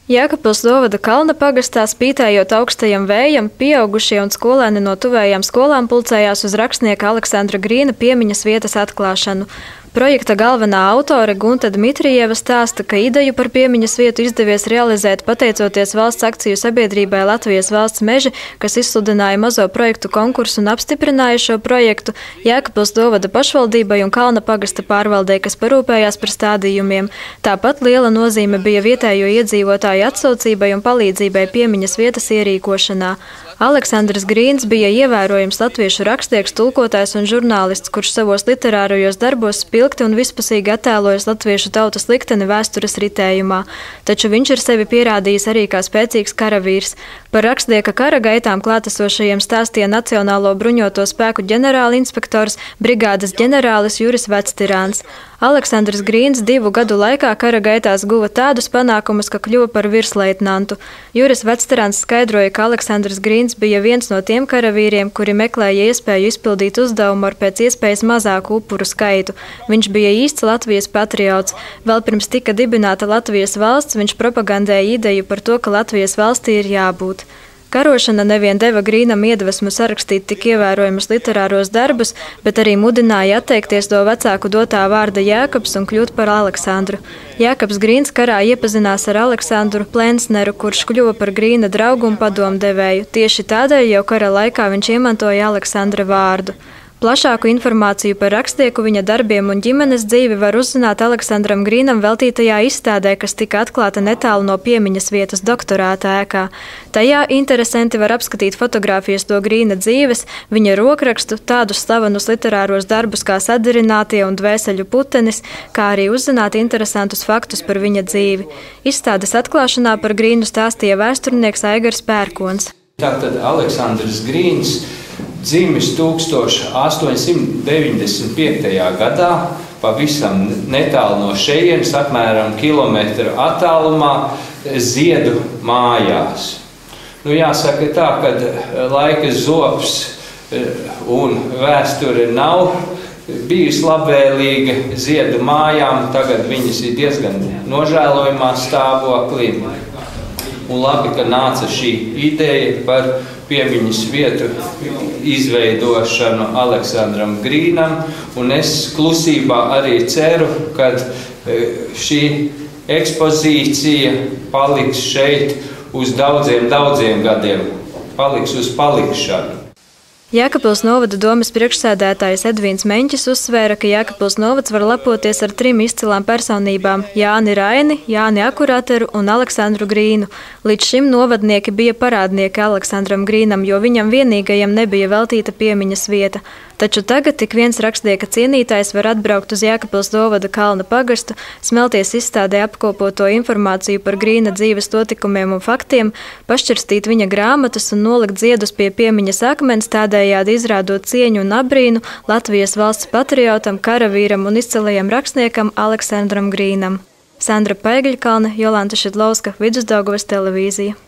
Jēkabpils novada Kalna pagastā, spītējot augstajam vējam, pieaugušie un skolēni no tuvējām skolām pulcējās uz rakstnieka Aleksandra Grīna piemiņas vietas atklāšanu. Projekta galvenā autore Gunta Dmitrijeva stāsta, ka ideju par piemiņas vietu izdevies realizēt pateicoties valsts akciju sabiedrībai Latvijas valsts meži, kas izsludināja mazo projektu konkursu un apstiprināja šo projektu, Jēkabpils novada pašvaldībai un Kalna pagasta pārvaldei, kas parūpējās par stādījumiem. Tāpat liela nozīme bija vietējo iedzīvotāju atsaucībai un palīdzībai piemiņas vietas ierīkošanā. Aleksandrs Grīns bija ievērojams latviešu rakstnieks, tulkotājs un žurnālists, kurš savos literārajos darbos spilgti un vispusīgi attēlojas latviešu tautas likteni vēstures ritējumā, taču viņš ir sevi pierādījis arī kā spēcīgs karavīrs. Par rakstnieka kara gaitām klātesošajiem stāstīja Nacionālo bruņoto spēku ģenerālinspektors, brigādes ģenerālis Juris Vectirāns. Aleksandrs Grīns 2 gadu laikā kara gaitās guva tādus panākumus, ka kļuva par virsleitnantu. Juris Vectirāns skaidroja, ka Aleksandrs Grīns bija viens no tiem karavīriem, kuri meklēja iespēju izpildīt uzdevumu ar pēc iespējas mazāku upuru skaitu. Viņš bija īsts Latvijas patriots. Vēl pirms tika dibināta Latvijas valsts, viņš propagandēja ideju par to, ka Latvijas valstī ir jābūt. Karošana nevien deva Grīnam iedvesmu sarakstīt tik ievērojamus literāros darbus, bet arī mudināja atteikties no vecāku dotā vārda Jēkabs un kļūt par Aleksandru. Jēkabs Grīns karā iepazinās ar Aleksandru Plensneru, kurš kļuva par Grīna draugu un padomdevēju. Tieši tādēļ jau kara laikā viņš iemantoja Aleksandra vārdu. Plašāku informāciju par rakstnieku, viņa darbiem un ģimenes dzīvi var uzzināt Aleksandram Grīnam veltītajā izstādē, kas tika atklāta netālu no piemiņas vietas doktorāta ēkā. Tajā interesanti var apskatīt fotogrāfijas no Grīna dzīves, viņa rokrakstu, tādus slavenus literāros darbus kā Sadarinātie un Dvēseļu putenis, kā arī uzzināt interesantus faktus par viņa dzīvi. Izstādes atklāšanā par Grīnu stāstīja vēsturnieks Aigars Pērkons. Tātad Aleksandrs Grīns dzimis 1895. gadā, pavisam netālu no šejienes, apmēram kilometru attālumā, Ziedu mājās. Jāsaka tā, ka laika zops un vēsture nav bijusi labvēlīga Ziedu mājām, tagad viņas ir diezgan nožēlojamā stāvoklī. Un labi, ka nāca šī ideja par piemiņas vietu izveidošanu Aleksandram Grīnam, un es klusībā arī ceru, ka šī ekspozīcija paliks šeit uz daudziem gadiem, paliks uz palikšanu. Jēkabpils novada domes priekšsēdētājs Edvīns Meņķis uzsvēra, ka Jēkabpils novads var lepoties ar 3 izcilām personībām – Jāni Raini, Jāni Akurateru un Aleksandru Grīnu. Līdz šim novadnieki bija parādnieki Aleksandram Grīnam, jo viņam vienīgajam nebija veltīta piemiņas vieta. Taču tagad tik viens rakstnieka cienītājs var atbraukt uz Jēkabpils novada Kalna pagastu, smelties izstādē apkopoto informāciju par Grīna dzīves notikumiem un faktiem, pašķirstīt viņa grāmatas un nolikt ziedus pie piemiņas akmens, tādējādi izrādot cieņu un abrīnu Latvijas valsts patriotam, karavīram un izcilajam rakstniekam Aleksandram Grīnam. Sandra Paigļkalne, Jolanta Šidlovska, Vidusdaugavas televīzija.